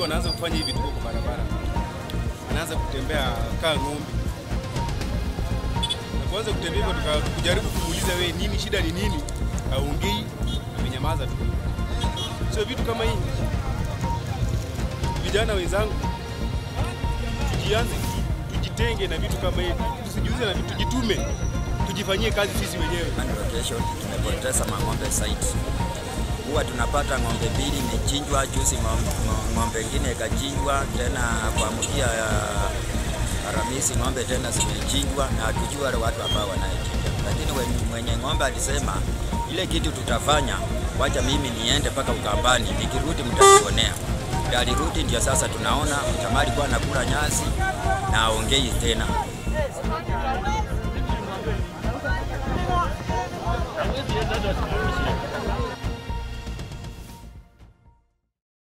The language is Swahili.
wanaanza kufanya hivi tuko kwa barabara. Anaanza kutembea kaa ng'ombe. Na kwanza kutembea tukajaribu kumuuliza wewe nini shida ni nini? Haongei, amenyamaza tu. Sio vitu kama hivi. Vijana wenzangu tujitenge na vitu kama hivi. Tusijiuze na vitu, tujitume. Tujifanyie kazi sisi wenyewe. Location tumepoteza ng'ombe site. Huwa tunapata ng'ombe mbili imechinjwa, juzi ng'ombe nyingine ikachinjwa, tena kwa mkia ya Alhamisi ng'ombe tena zimechinjwa, na hatujui wale watu ambao wanayechinja. Lakini mwenye ng'ombe alisema ile kitu tutafanya, wacha mimi niende mpaka Ukambani, nikirudi mtajionea. Alirudi ndio sasa tunaona mtamali kwa anakula nyasi na aongei tena.